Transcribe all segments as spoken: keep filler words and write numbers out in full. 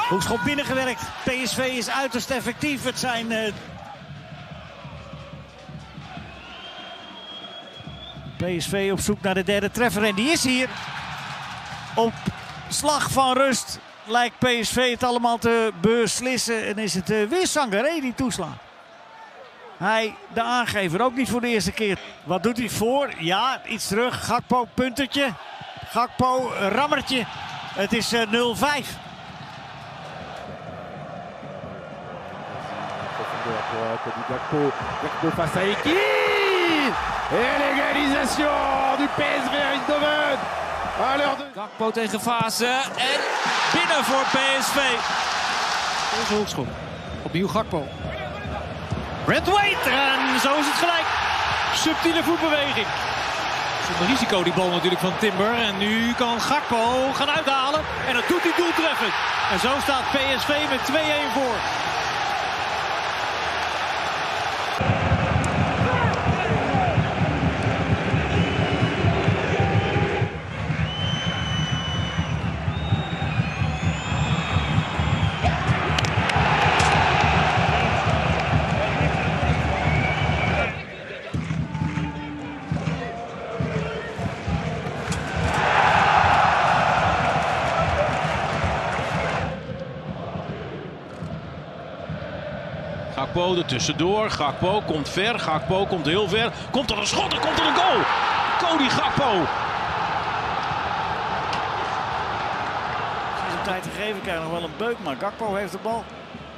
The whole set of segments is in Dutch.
Hoekschop binnengewerkt. P S V is uiterst effectief. Het zijn... Uh... P S V op zoek naar de derde treffer en die is hier. Op slag van rust lijkt P S V het allemaal te beslissen. En is het uh, weer Sangaré die toeslaat. Hij, de aangever, ook niet voor de eerste keer. Wat doet hij voor? Ja, iets terug. Gakpo, puntertje. Gakpo, rammertje. Het is uh, nul vijf. Gakpo, Gakpo face à Ekin. Et l'égalisation du P S V Eindhoven. Gakpo tegen Fase en binnen voor P S V. Deze hoekschop. Opnieuw Gakpo. Brent Waite en zo is het gelijk. Subtiele voetbeweging. Zonder risico die bal natuurlijk van Timber. En nu kan Gakpo gaan uithalen. En dat doet hij doeltreffend. En zo staat P S V met twee-een voor. Gakpo er tussendoor. Gakpo komt ver. Gakpo komt heel ver. Komt er een schot en komt er een goal. Cody Gakpo. Als hem tijd te geven krijgt nog wel een beuk, maar Gakpo heeft de bal.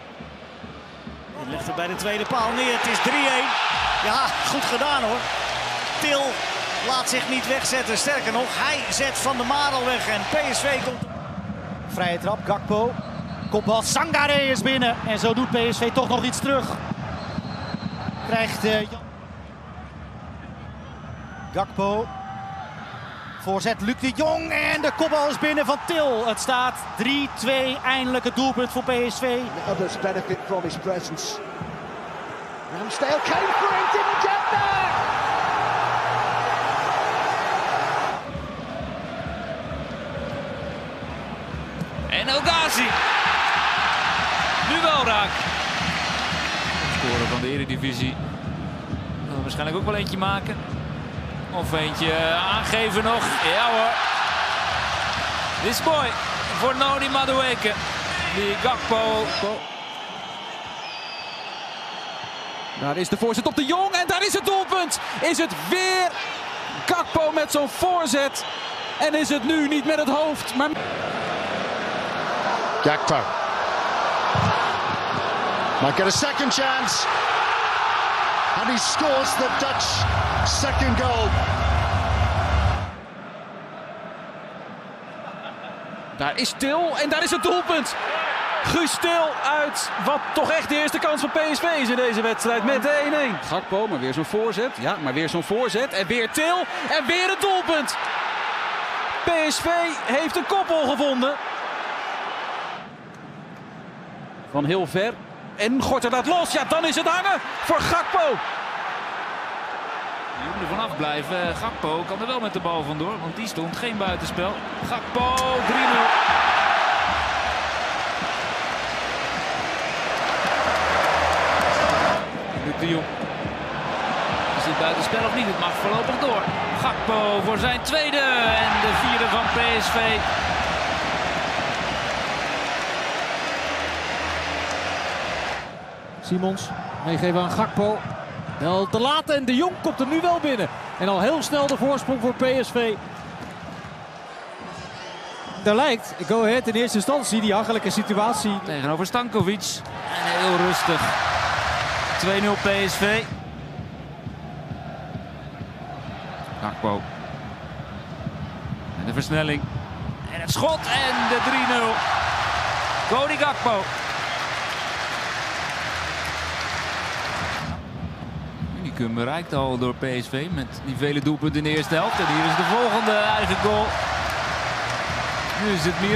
En legt er bij de tweede paal neer. Het is drie-een. Ja, goed gedaan hoor. Til laat zich niet wegzetten. Sterker nog, hij zet Van der Marel weg en P S V komt... Vrije trap, Gakpo. Kopbal, Sangaré is binnen. En zo doet P S V toch nog iets terug. Krijgt uh, Gakpo. Voorzet Luc de Jong. En de kopbal is binnen van Til. Het staat drie-twee. Eindelijk het doelpunt voor P S V. The others benefit from his presence. Ramsdale came for it, didn't get there. En El Ghazi. Nu wel raak. Scoren van de Eredivisie. Wil waarschijnlijk ook wel eentje maken. Of eentje aangeven nog. Ja hoor. Dit is mooi voor Noni Madueke. Die Gakpo. Daar is de voorzet op de Jong en daar is het doelpunt. Is het weer Gakpo met zo'n voorzet. En is het nu niet met het hoofd, maar... Gakpo might get a second chance, and he scores the Dutch second goal. Daar is Til en daar is het doelpunt. Guus Til uit wat toch echt de eerste kans van P S V is in deze wedstrijd met de een-een. Gakpo, maar weer zo'n voorzet. Ja, maar weer zo'n voorzet. En weer Til en weer het doelpunt. P S V heeft een koppel gevonden. Van heel ver. En Gorter laat los. Ja, dan is het hangen voor Gakpo. Je moet er vanaf blijven. Gakpo kan er wel met de bal vandoor, want die stond geen buitenspel. Gakpo, drie-nul. Luc de Jong. Is dit buitenspel of niet? Het mag voorlopig door. Gakpo voor zijn tweede en de vierde van P S V. Simons meegeven aan Gakpo. Wel te laat en de Jong komt er nu wel binnen. En al heel snel de voorsprong voor P S V. Daar lijkt Go Ahead in eerste instantie die hachelijke situatie. Tegenover Stankovic. En heel rustig. twee-nul P S V. Gakpo. En de versnelling. En het schot en de drie-nul. Cody Gakpo. Unicum bereikt al door P S V met die vele doelpunten in de eerste helft. En hier is de volgende eigen goal. Nu is het meer.